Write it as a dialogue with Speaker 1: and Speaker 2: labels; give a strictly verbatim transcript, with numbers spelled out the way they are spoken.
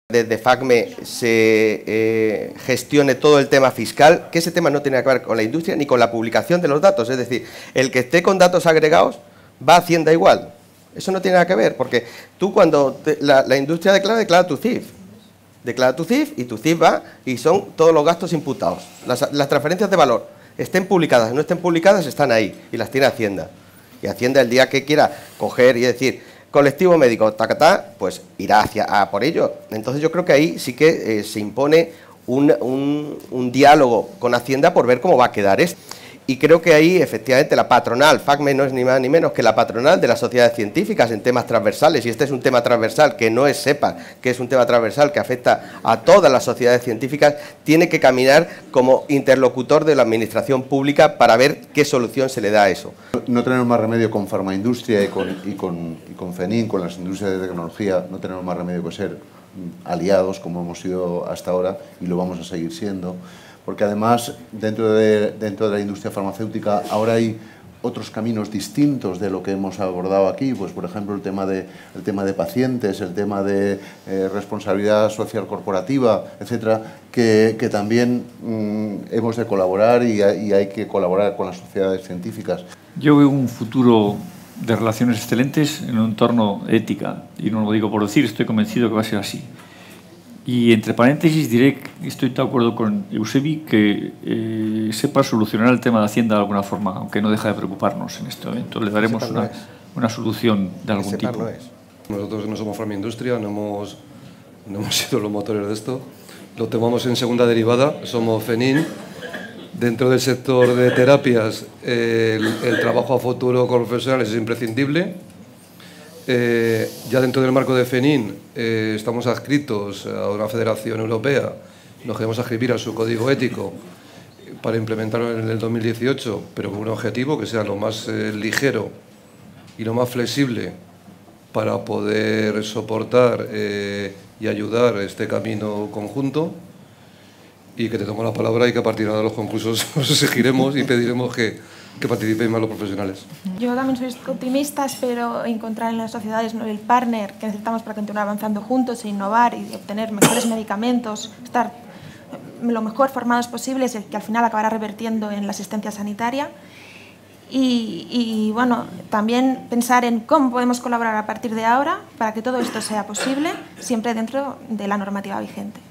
Speaker 1: Desde FACME se eh, gestione todo el tema fiscal, que ese tema no tiene que ver con la industria ni con la publicación de los datos. Es decir, el que esté con datos agregados va a Hacienda igual. Eso no tiene nada que ver, porque tú cuando te, la, la industria declara, declara tu C I F. Declara tu C I F y tu C I F va y son todos los gastos imputados. Las, las transferencias de valor, estén publicadas, no estén publicadas, están ahí y las tiene Hacienda. Y Hacienda el día que quiera coger y decir... colectivo médico, tacatá, pues irá hacia a por ello. Entonces yo creo que ahí sí que eh, se impone un, un, un diálogo con Hacienda por ver cómo va a quedar esto. Y creo que ahí efectivamente la patronal, FACME no es ni más ni menos que la patronal de las sociedades científicas en temas transversales, y este es un tema transversal que no es SEPA, que es un tema transversal que afecta a todas las sociedades científicas, tiene que caminar como interlocutor de la administración pública para ver qué solución se le da a eso.
Speaker 2: No tenemos más remedio con farmaindustria y con, y con, y con FENIN, con las industrias de tecnología, no tenemos más remedio que ser aliados como hemos sido hasta ahora y lo vamos a seguir siendo, porque además dentro de, dentro de la industria farmacéutica ahora hay otros caminos distintos de lo que hemos abordado aquí, pues por ejemplo el tema de, el tema de pacientes, el tema de eh, responsabilidad social corporativa, etcétera, que, que también mmm, hemos de colaborar y, y hay que colaborar con las sociedades científicas.
Speaker 3: Yo veo un futuro de relaciones excelentes en un entorno ética, y no lo digo por decir, estoy convencido que va a ser así. Y entre paréntesis diré que estoy de acuerdo con Eusebi que eh, sepa solucionar el tema de Hacienda de alguna forma, aunque no deja de preocuparnos en este momento. Le daremos una, no una solución de algún tipo.
Speaker 1: No es.
Speaker 4: Nosotros no somos farmaindustria, no hemos, no hemos sido los motores de esto. Lo tomamos en segunda derivada, somos FENIN. Dentro del sector de terapias, eh, el, el trabajo a futuro con profesionales es imprescindible. Eh, ya dentro del marco de FENIN eh, estamos adscritos a una federación europea, nos queremos adscribir a su código ético para implementarlo en el dos mil dieciocho, pero con un objetivo que sea lo más eh, ligero y lo más flexible para poder soportar eh, y ayudar este camino conjunto. Y que te tomo la palabra y que a partir de los concursos os exigiremos y pediremos que, que participéis más los profesionales.
Speaker 5: Yo también soy optimista, espero encontrar en las sociedades el partner que necesitamos para continuar avanzando juntos e innovar y obtener mejores medicamentos, estar lo mejor formados posibles, que al final acabará revertiendo en la asistencia sanitaria. Y, y bueno, también pensar en cómo podemos colaborar a partir de ahora para que todo esto sea posible, siempre dentro de la normativa vigente.